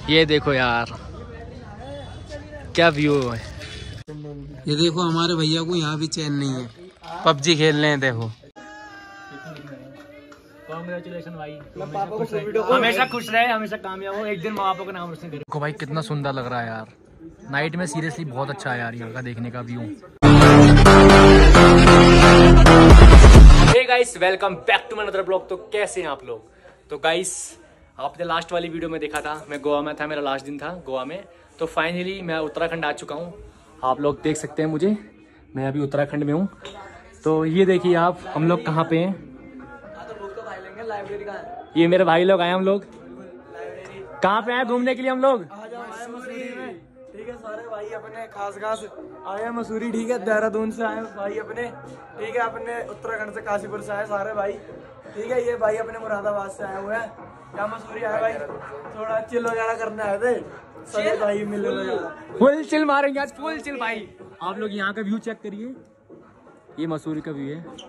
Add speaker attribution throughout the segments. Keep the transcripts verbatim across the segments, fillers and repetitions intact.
Speaker 1: ये देखो यार क्या व्यू है। ये देखो हमारे भैया को यहाँ भी चैन नहीं है, पबजी खेल रहे हैं। देखो
Speaker 2: कांग्रेचुलेशन भाई, हमेशा खुश रहे, हमेशा कामयाब हो, एक दिन माँ बापों का नाम रोशन करे।
Speaker 1: देखो भाई कितना सुंदर लग रहा है यार, नाइट में सीरियसली बहुत अच्छा है यार यहाँ का देखने का view. Hey guys, welcome back to my another blog. तो कैसे हैं आप लोग? तो गाइस आपने लास्ट वाली वीडियो में देखा था, मैं गोवा में था, मेरा लास्ट दिन था गोवा में। तो फाइनली मैं उत्तराखंड आ चुका हूँ। आप लोग देख सकते हैं मुझे, मैं अभी उत्तराखंड में हूँ। तो ये देखिए आप, हम लोग कहाँ पे हैं। ये मेरे भाई लोग आए, हम लोग कहाँ पे आए घूमने के लिए हम लोग।
Speaker 2: ठीक है, सारे भाई अपने खास खास आए मसूरी, ठीक है, देहरादून से आए भाई अपने, ठीक है, अपने उत्तराखंड से काशीपुर से आए सारे भाई, ठीक है। ये भाई अपने मुरादाबाद से आए हुए हैं, क्या मसूरी आए भाई, थोड़ा चिल वगैरह करने आए थे सारे भाई मिल वगैरह।
Speaker 1: फुल चिल मारेंगे आज, फुल चिल भाई। आप लोग यहाँ का व्यू चेक करिए, ये मसूरी का व्यू है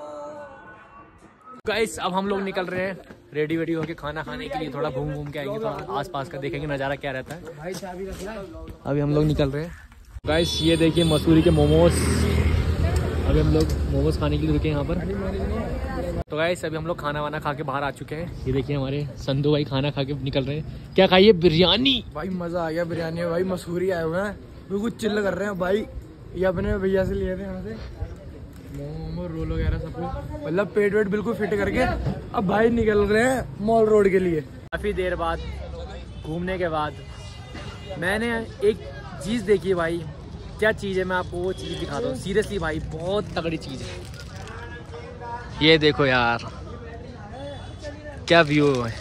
Speaker 1: गाइस। अब हम लोग निकल रहे हैं रेडी वेडी होके खाना खाने के लिए, थोड़ा घूम घूम के आएंगे, थोड़ा आसपास का देखेंगे नज़ारा क्या रहता है। अभी हम लोग निकल रहे हैं गाइस। ये देखिए मसूरी के मोमोज, अभी हम लोग मोमोज खाने के लिए रुके यहाँ पर। तो गाइस अभी हम लोग खाना वाना खा के बाहर आ चुके हैं। ये देखिए हमारे संधू भाई खाना खा के निकल रहे हैं। क्या खाइए? बिरयानी
Speaker 2: भाई, मजा आ गया बिरयानी में भाई। मसूरी आए हुए हैं, बिल्कुल चिल्ल कर रहे हैं भाई। ये अपने भैया से लिए थे यहाँ से मोमो रोल वगैरह सब कुछ, मतलब पेट वेट बिल्कुल फिट करके अब भाई निकल रहे हैं मॉल रोड के लिए।
Speaker 1: काफ़ी देर बाद घूमने के बाद मैंने एक चीज़ देखी है भाई। क्या चीज़ है, मैं आपको वो चीज़ दिखाता हूँ। सीरियसली भाई बहुत तगड़ी चीज़ है। ये देखो यार क्या व्यू है।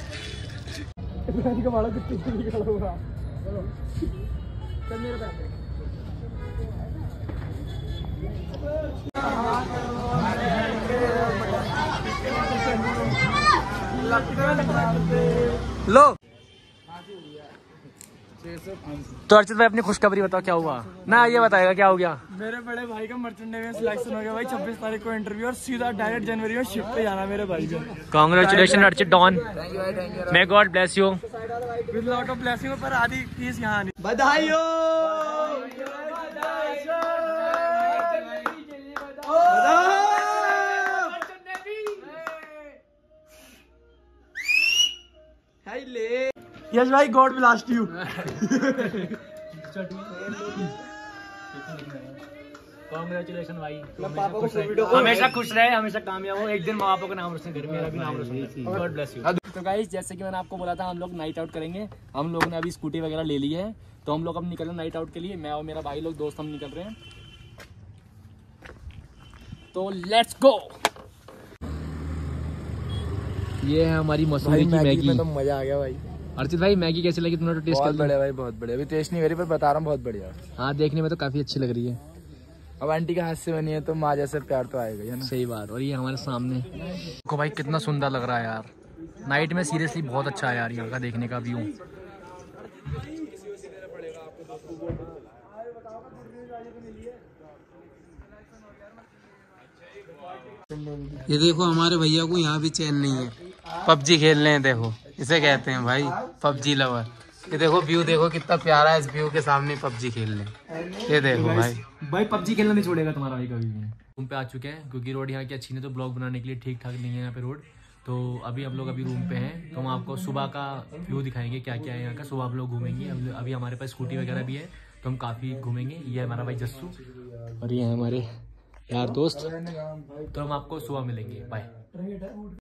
Speaker 1: लो तो अर्चित भाई अपनी खुशखबरी बताओ, क्या हुआ ना, ये बताएगा क्या हो गया।
Speaker 2: मेरे बड़े भाई का मर्चेंट नेवी में सिलेक्शन हो गया भाई। छब्बीस तारीख को इंटरव्यू और सीधा डायरेक्ट जनवरी में शिफ्ट पे जाना मेरे भाई को।
Speaker 1: Congratulation Archit Don, may God bless you
Speaker 2: with lot of blessing. पर आधी फीस यहाँ नहीं। बधाई हो, यस भाई, गॉड ब्लास्ट यू।
Speaker 1: कांग्रेचुलेशन भाई,
Speaker 2: हमेशा खुश रहे, हमेशा कामयाब हो, एक दिन माँ बापों का नाम रोशन करे, मेरा भी नाम रोशन करे।
Speaker 1: God bless you. तो गाइस जैसे कि मैंने आपको बोला था, हम लोग नाइट आउट करेंगे। हम लोगों ने अभी स्कूटी वगैरह ले ली है, तो हम लोग अब निकल रहे हैं नाइट आउट के लिए। मैं और मेरा भाई लोग दोस्त हम निकल रहे हैं, तो लेट्स गो। ये है हमारी मसूरी की मैगी
Speaker 2: में तो मजा आ गया भाई।
Speaker 1: अर्चित भाई मैगी कैसी लगी तुमने? तो टेस्ट कर
Speaker 2: बढ़िया भाई, बहुत बढ़िया। अभी टेस्ट नहीं करी पर बता रहा हूँ बहुत बढ़िया।
Speaker 1: हाँ देखने में तो काफी अच्छी लग रही है।
Speaker 2: अब आंटी के हाथ से बनी है तो माँ जैसे प्यार तो आएगा, है ना?
Speaker 1: सही बात। और ये हमारे सामने देखो भाई कितना सुंदर लग रहा है यार, नाइट में सीरियसली बहुत अच्छा है यार यहाँ का देखने का व्यू। ये देखो हमारे भैया को यहाँ भी चैन नहीं है, पबजी खेल रहे हैं। देखो इसे कहते हैं भाई पबजी लवर। ये देखो व्यू, देखो कितना प्यारा है। इस व्यू के सामने पबजी खेल रहे हैं। ये देखो भाई, भाई पबजी खेलना नहीं छोड़ेगा तुम्हारा भाई कभी भी। रूम पे आ चुके हैं क्योंकि रोड यहाँ की अच्छी नहीं, तो ब्लॉग बनाने के लिए ठीक ठाक नहीं है यहाँ पे रोड। तो अभी हम लोग अभी रूम पे हैं, तो हम आपको सुबह का व्यू दिखाएंगे क्या क्या है यहाँ का। सुबह हम लोग घूमेंगे। अभी हमारे पास स्कूटी वगैरह भी है, तो हम काफ़ी घूमेंगे। ये है हमारा भाई जस्सू और ये है हमारे यार दोस्त। तो हम आपको सुबह मिलेंगे, बाय।